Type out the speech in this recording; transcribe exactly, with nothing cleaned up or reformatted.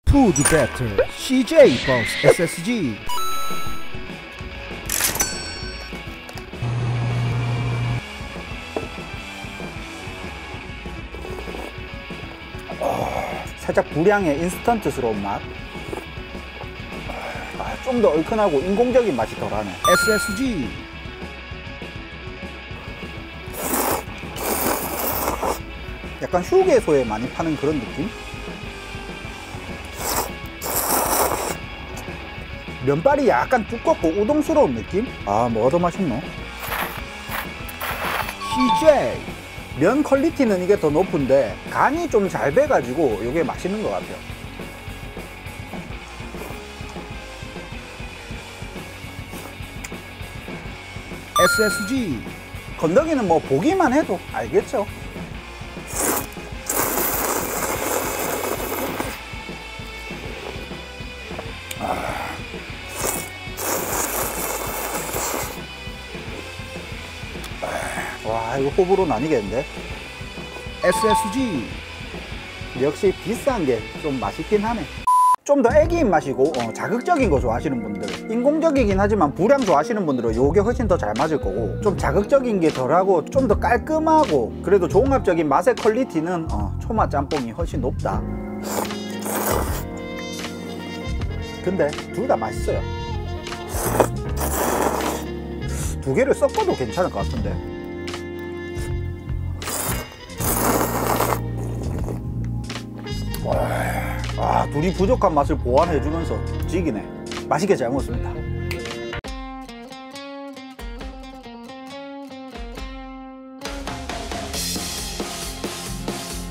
푸드 배틀 씨제이 버스 에스에스지. 어, 살짝 불향의 인스턴트스러운 맛. 아, 좀 더 얼큰하고 인공적인 맛이 덜하네. 에스에스지. 약간 휴게소에 많이 파는 그런 느낌? 면발이 약간 두껍고 우동스러운 느낌? 아, 뭐가 더 맛있노? 씨제이. 면 퀄리티는 이게 더 높은데 간이 좀 잘 배가지고 이게 맛있는 것 같아요. 에스에스지. 건더기는 뭐 보기만 해도 알겠죠? 아. 와, 이거 호불호 나뉘겠는데? 에스에스지. 역시 비싼 게 좀 맛있긴 하네. 좀 더 애기인 맛이고 어, 자극적인 거 좋아하시는 분들, 인공적이긴 하지만 불향 좋아하시는 분들은 요게 훨씬 더 잘 맞을 거고, 좀 자극적인 게 덜하고 좀 더 깔끔하고 그래도 종합적인 맛의 퀄리티는 어, 초마 짬뽕이 훨씬 높다. 근데 둘 다 맛있어요. 두 개를 섞어도 괜찮을 것 같은데. 아, 둘이 부족한 맛을 보완해주면서 지기네. 맛있게 잘 먹었습니다.